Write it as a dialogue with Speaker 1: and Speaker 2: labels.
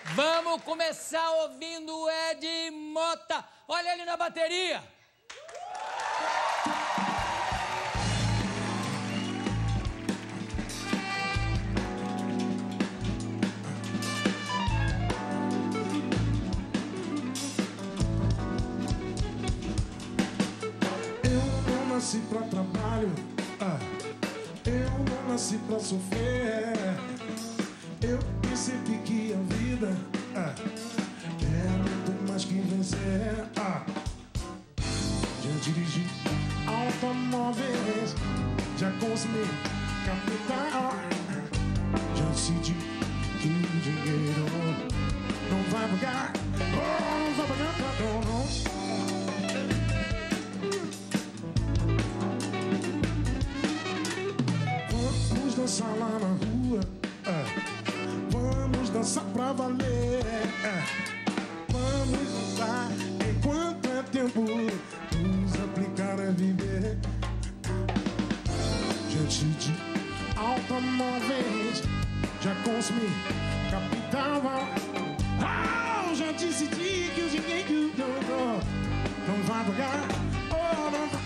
Speaker 1: Vamos começar ouvindo o Ed Mota. Olha ele na bateria.
Speaker 2: Eu não nasci pra trabalho, eu não nasci pra sofrer. Eu percebi que a vida é muito mais que vencer. Já dirigi automóveis, já consumi capital, já decidi que o dinheiro não vai pagar, não vai pagar pra não. Vamos dançar lá na rua, vamos dançar pra valer, vamos dançar enquanto é tempo, nos aplicar a viver. Diante de automóveis, já consumi capital, já decidi que o dinheiro não vai pagar, não vai.